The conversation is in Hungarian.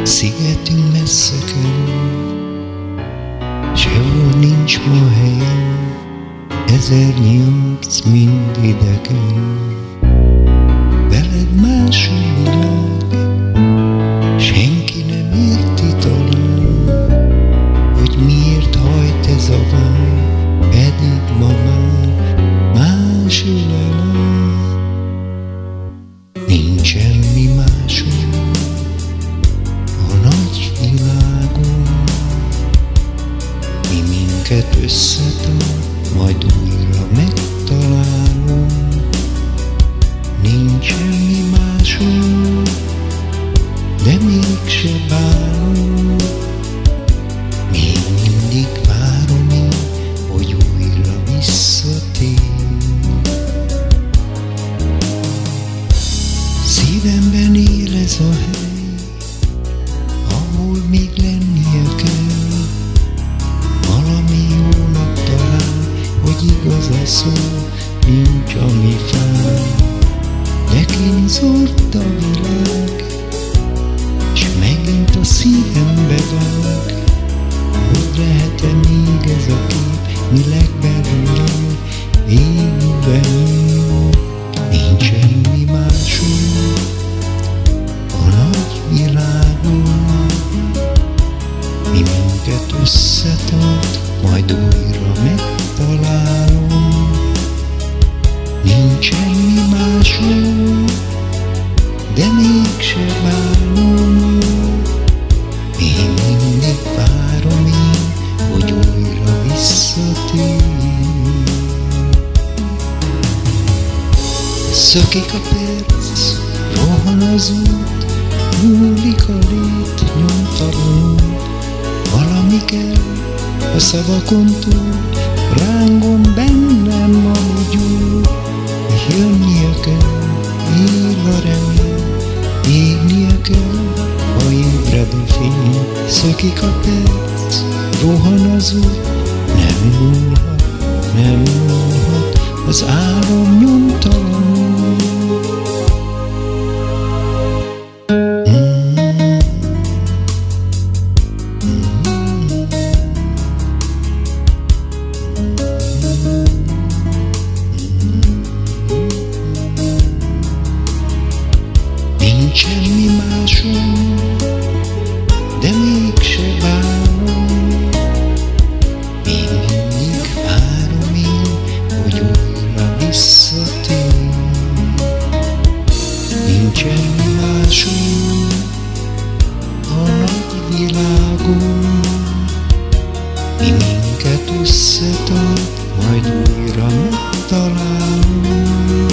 Szigetünk messze kerül, sehol nincs ma helyem, 1008 mind ide kerül. Veled más a világ, senki nem érti talán, hogy miért hajt ez a vágy, pedig ma már más ölelem. Nincs semmi másunk a nagy világon, mi minket összetart, majd újra megtalálunk. Nincs semmi másunk, de mégse bánunk. Még mindig várom én, hogy újra visszatér. Szívemben él ez a hely, ahol még lennie kell. Valami jónak talán, hogy igaz a szó, nincs ami fáj. De kínzott a világ, s megint a szívembe vág. Hogy lehet-e még ez a kép, mi legbelülről végigben? Nincs semmi másunk a nagy világon, mi minket összetart, majd újra megtalálom. Nincs semmi másunk, de mégse bánom. Még mindig várom én, hogy újra visszatér. Szökik a perc, rohan az út, múlik a lét, nyomtalanul. Valami kell a szavakon túl, rángon bennem, ami gyúl. Jönnie kell, él a remény, égnie kell, ha ébred a fény. Szökik a perc, rohan az út, nem múlhat, nem múlhat az álom nyomtalanul. Nincs semmi másunk, de mégse bánom. Még mindig várom én, hogy újra visszatér. Nincs semmi másunk a nagy világon, mi minket összetart, majd újra megtalálunk.